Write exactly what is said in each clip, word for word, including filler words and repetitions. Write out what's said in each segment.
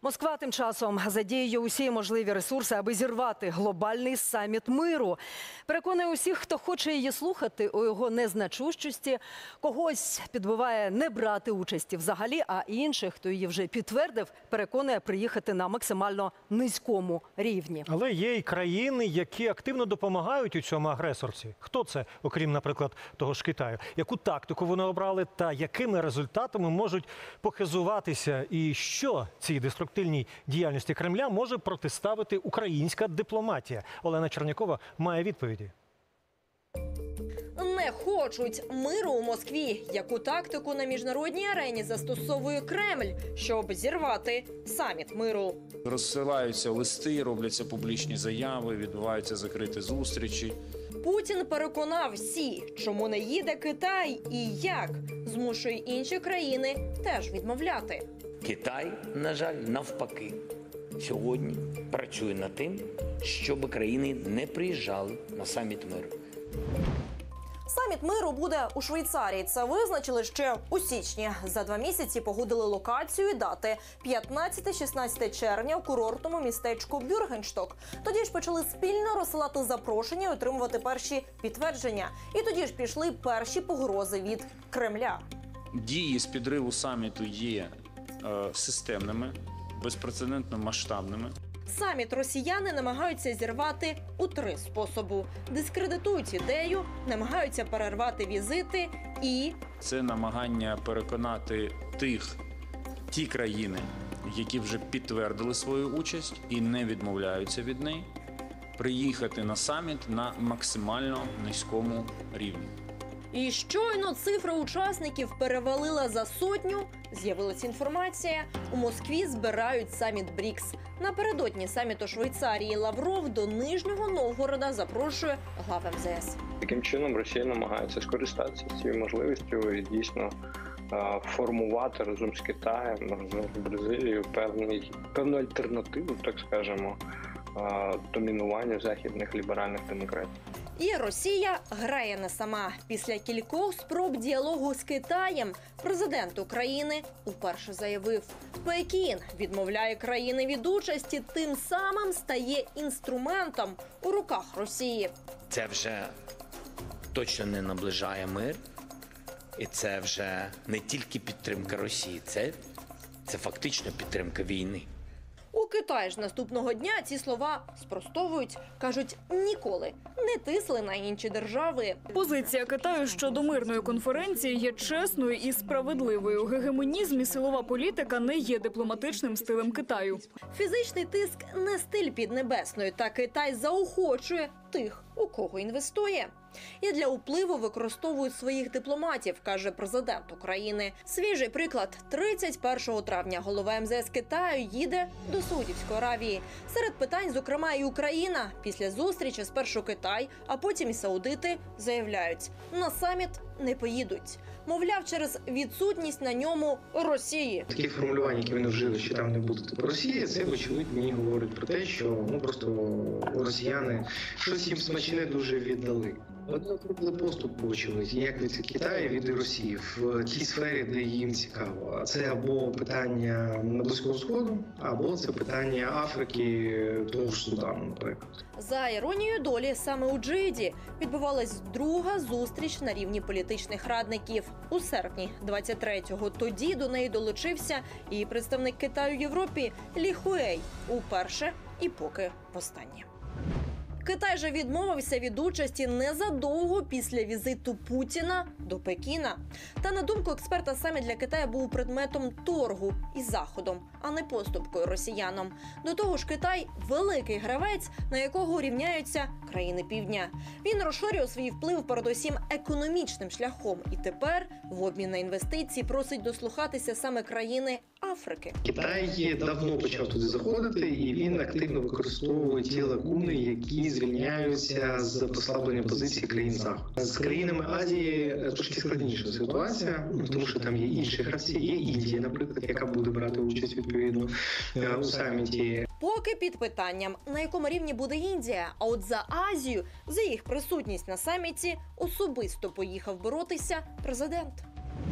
Москва тим часом задіює усі можливі ресурси, аби зірвати глобальний саміт миру. Переконує усіх, хто хоче її слухати, у його незначущості. Когось підбиває не брати участі взагалі, а інших, хто її вже підтвердив, переконує приїхати на максимально низькому рівні. Але є й країни, які активно допомагають у цьому агресорці. Хто це, окрім, наприклад, того ж Китаю? Яку тактику вони обрали та якими результатами можуть похизуватися? І що цій деструктивній діяльності Кремля може протиставити українська дипломатія? Олена Чернякова має відповіді. Не хочуть миру у Москві. Яку тактику на міжнародній арені застосовує Кремль, щоб зірвати саміт миру? Розсилаються листи, робляться публічні заяви, відбуваються закриті зустрічі. Путін переконав всі, чому не їде Китай і як змушує інші країни теж відмовляти. Китай, на жаль, навпаки, сьогодні працює над тим, щоб країни не приїжджали на саміт миру. Саміт миру буде у Швейцарії. Це визначили ще у січні. За два місяці погодили локацію і дати – п'ятнадцяте-шістнадцяте червня у курортному містечку Бюргеншток. Тоді ж почали спільно розсилати запрошення і отримувати перші підтвердження. І тоді ж пішли перші погрози від Кремля. Дії з підриву саміту є е, системними, безпрецедентно масштабними. Саміт росіяни намагаються зірвати у три способи. Дискредитують ідею, намагаються перервати візити і... Це намагання переконати тих, ті країни, які вже підтвердили свою участь і не відмовляються від неї, приїхати на саміт на максимально низькому рівні. І щойно цифра учасників перевалила за сотню, з'явилася інформація, у Москві збирають саміт БРІКС. Напередодні саміту Швейцарії Лавров до Нижнього Новгорода запрошує глав ем зе ес. Таким чином Росія намагається скористатися цією можливістю і дійсно формувати разом з Китаєм, разом з Бразилією певний, певну альтернативу, так скажемо, домінуванню західних ліберальних демократій. І Росія грає не сама. Після кількох спроб діалогу з Китаєм президент України уперше заявив, Пекін відмовляє країни від участі, тим самим стає інструментом у руках Росії. Це вже точно не наближає мир. І це вже не тільки підтримка Росії, це, це фактично підтримка війни. У Китаї ж наступного дня ці слова спростовують. Кажуть, ніколи не тисли на інші держави. Позиція Китаю щодо мирної конференції є чесною і справедливою. Гегемонізм і силова політика не є дипломатичним стилем Китаю. Фізичний тиск не стиль Піднебесної, та Китай заохочує тих, у кого інвестує. І для впливу використовують своїх дипломатів, каже президент України. Свіжий приклад. тридцять першого травня голова ем зе ес Китаю їде до Саудівської Аравії. Серед питань, зокрема, і Україна. Після зустрічі спершу Китай, а потім і саудити заявляють, на саміт не поїдуть. Мовляв, через відсутність на ньому Росії. Такі формулювання, які вони вжили, що там не буде типу Росії, це, очевидно, мені говорить про те, що ну просто росіяни щось їм смачне дуже віддали. Одно зробили поступ, очевидь, як від Китаю, від Росії в тій сфері, де їм цікаво. Це або питання Близького Сходу, або це питання Африки, того ж Судану, наприклад. За іронією долі, саме у Джиді відбувалась друга зустріч на рівні політичних радників. У серпні двадцять третього тоді до неї долучився і представник Китаю в Європі Лі Хуей. Уперше і поки востаннє. Китай же відмовився від участі незадовго після візиту Путіна до Пекіна. Та, на думку експерта, саміт для Китаю був предметом торгу із Заходом, а не поступкою росіянам. До того ж, Китай – великий гравець, на якого рівняються країни Півдня. Він розширює свій вплив передусім економічним шляхом. І тепер в обмін на інвестиції просить дослухатися саме країни Африки. Китай давно почав туди заходити, і він активно використовує ті лакуни, які звільняються з послаблення позиції країн Заходу. З країнами Азії трошки складніша ситуація, тому що там є інші гравці, є Індія, наприклад, яка буде брати участь відповідно у саміті. Поки під питанням, на якому рівні буде Індія, а от за Азію, за їх присутність на саміті особисто поїхав боротися президент.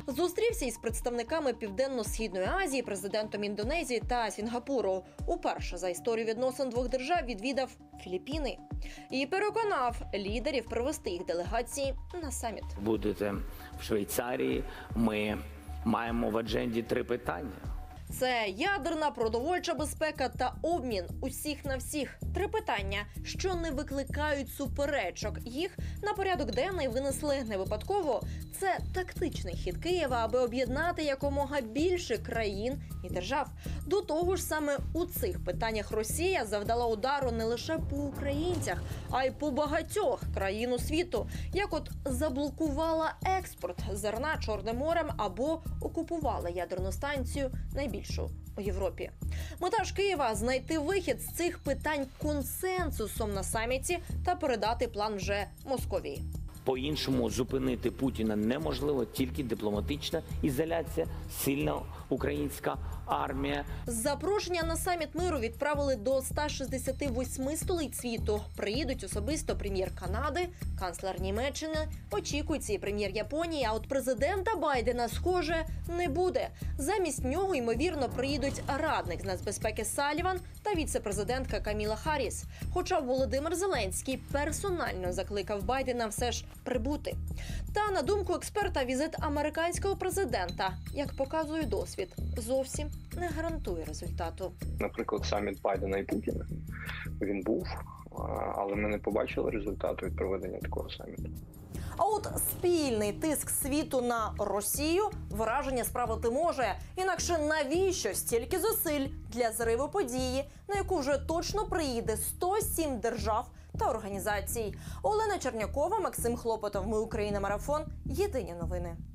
Зустрівся із представниками Південно-Східної Азії, президентом Індонезії та Сінгапуру. Уперше за історію відносин двох держав відвідав Філіппіни. І переконав лідерів привести їх делегації на саміт. Будете в Швейцарії, ми маємо в адженді три питання. Це ядерна, продовольча безпека та обмін усіх на всіх. Три питання, що не викликають суперечок. Їх на порядок денний винесли не випадково. Це тактичний хід Києва, аби об'єднати якомога більше країн і держав. До того ж, саме у цих питаннях Росія завдала удару не лише по українцях, а й по багатьох країн у світу. Як от заблокувала експорт зерна Чорним морем або окупувала ядерну станцію найбільшу у Європі. Мета ж Києва – знайти вихід з цих питань консенсусом на саміті та передати план вже Московії. По-іншому зупинити Путіна неможливо, тільки дипломатична ізоляція, сильна українська армія. Запрошення на саміт миру відправили до ста шістдесяти восьми столиць світу. Приїдуть особисто прем'єр Канади, канцлер Німеччини, очікується і прем'єр Японії, а от президента Байдена, схоже, не буде. Замість нього, ймовірно, приїдуть радник з нацбезпеки Саліван та віце-президентка Каміла Харріс. Хоча Володимир Зеленський персонально закликав Байдена все ж прибути. Та, на думку експерта, візит американського президента, як показує досвід, зовсім не гарантує результату. Наприклад, саміт Байдена і Путіна. Він був, але ми не побачили результату від проведення такого саміту. А от спільний тиск світу на Росію враження справити може. Інакше навіщо стільки зусиль для зриву події, на яку вже точно приїде сто сім держав та організацій? Олена Чернякова, Максим Хлопотов. Ми Україна. Марафон. Єдині новини.